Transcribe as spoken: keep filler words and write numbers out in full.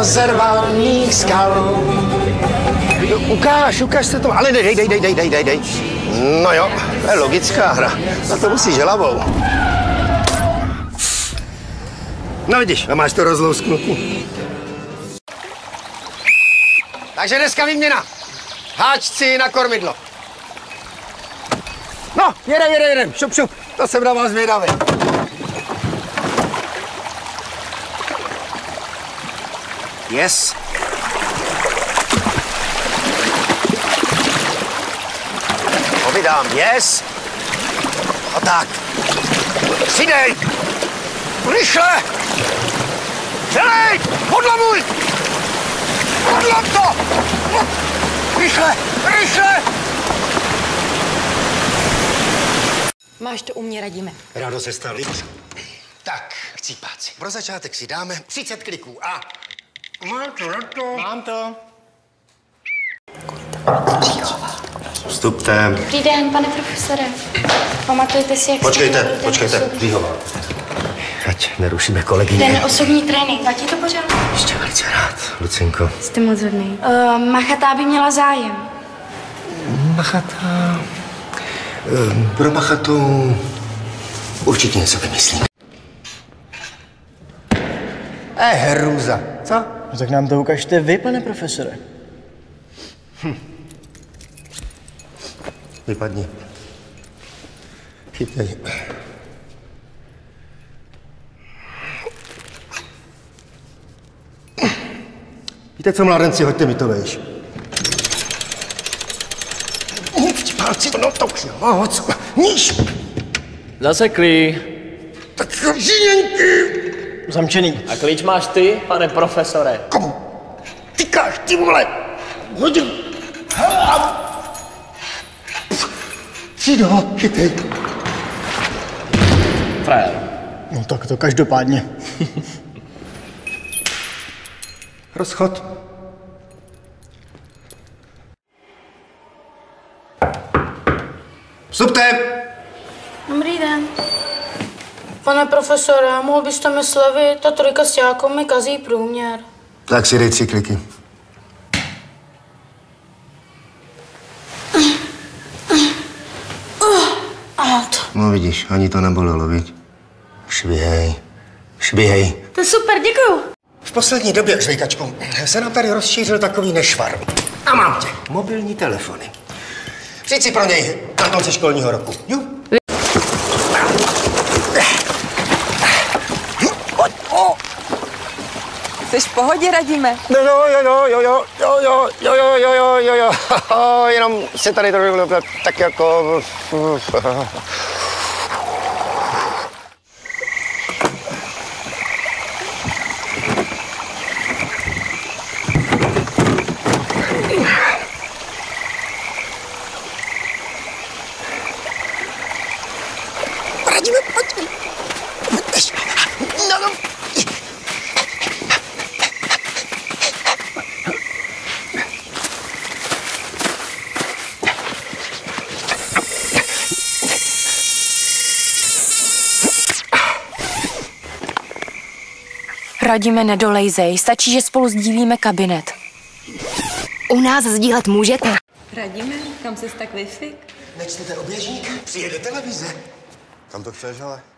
rozervaných skal. Ukáž, ukáž se to, ale dej, dej, dej, dej, dej, dej, dej. No jo, to je logická hra, na to musíš hlavou. No vidíš, a máš to rozlousknutý. Takže dneska výměna. Háčci na kormidlo. No, jedem, jedem, jedem, šup, šup, to jsem na vás zvědavý. Yes. Povídám, yes. A tak. Přidej. Rychle. Celej, podlamuj. Podlam to. Rychle, rychle. Máš to u mě, Radime. Rádo se stali. Tak, chcípáci. Pro začátek si dáme třicet kliků a... Mám to, na to. Mám to. Vstupte. Dobrý den, pane profesore. Pamatujte si, jak Počkejte, jste počkejte, Říhová. Ať nerušíme kolegyně. Ten osobní trénink, platí to pořád? Ještě velice rád, Lucinko. Jste moc hodný. Uh, Machatá by měla zájem. Machatá... Uh, pro Machatou určitě něco vymyslím. Eh, hrůza. Co? No tak nám to ukažte vy, pane profesore. Hm. Vypadni. Chytej. Víte co, mládenci, hoďte mi to vejš. Vždy palci, no to už moc. Níž. Zaseklý. Tak žíněnky. Zamčený. A klíč máš ty, pane profesore? Komu? Tykáš, ty vole. Hodím. Přijď ho, chytej. Frajer. No tak to každopádně. Rozchod. Vstupte! Dobrý den. Pane profesore, mohl byste mi slevit? Ta trojka s ťákou mi kazí průměr. Tak si dej tři kliky. No vidíš, ani to nebolelo, viď? Švihej, švihej. To je super, děkuju. V poslední době, žvejkačku, se nám tady rozšířil takový nešvar. A mám tě. Mobilní telefony. Přijď si pro něj na konci školního roku. Jo? Jsi v pohodě, Radime? No, jo, jo, jo, jo, jo, jo, jo, jo, jo, jo, jo, jo, jo, jenom se tady to tak jako... Radime, počkej. No, no. Radime, nedolejzej, stačí, že spolu sdílíme kabinet. U nás sdílet můžete. Radime, kam ses tak vyfik? Nečtete oběžník, přijede televize. Kam to chceš, ale?